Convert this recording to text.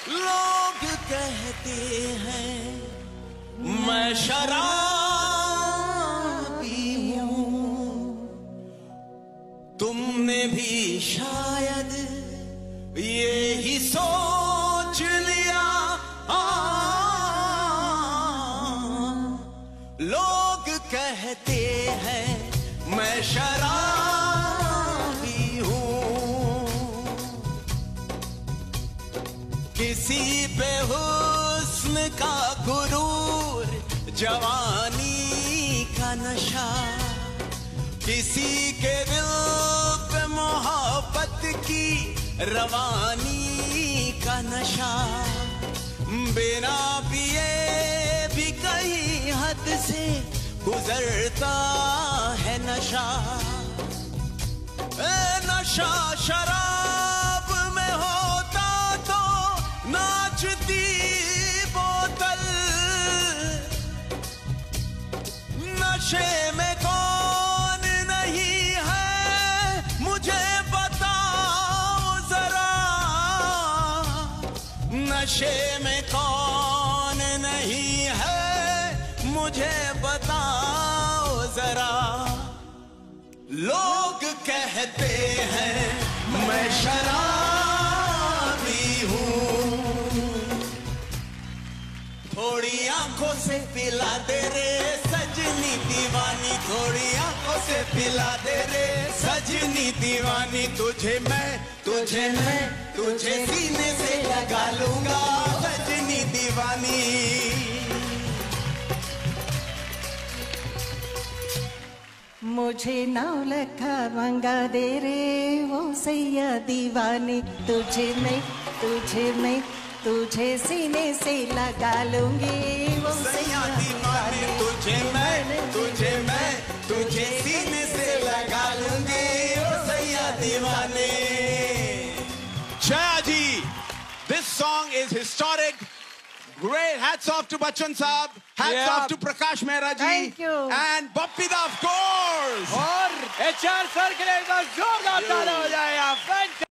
लोग कहते हैं मैं शराबी हूँ, तुमने भी शायद ये ही सोच लिया। लोग कहते हैं मैं शराबी हूँ, किसी पे हुस्न का गुरूर, जवानी का नशा, किसी के दिल पे मोहब्बत की रवानी का नशा, बिना पिए भी कहीं हद से गुजरता है नशा। नशा शराब में होता तो नाचती बोतल, नशे में कौन नहीं है मुझे बताओ जरा, नशे में कौन नहीं है मुझे बताओ जरा। लोग कहते हैं मैं शराबी हूँ, थोड़ी आंखों से पिला दे रे सजनी दीवानी, थोड़ी आंखों से पिला दे रे सजनी दीवानी, तुझे मैं तुझे सीने से लगा लूंगा सजनी दीवानी। मुझे 9 लाख मंगा दे रे वो सैया दीवानी, तुझे सीने से लगा लूंगी वो सैया दीवानी, तुझे सीने से लगा लूंगी वो सैया दीवानी। Shreya ji, this song is historic. Great. Hats off to Bachchan Saab. Hats off to Prakash Mehra ji. Thank you. And Bappi da, of course. और HR सर के लिए एक बार जोरदार तालियां हो जाए।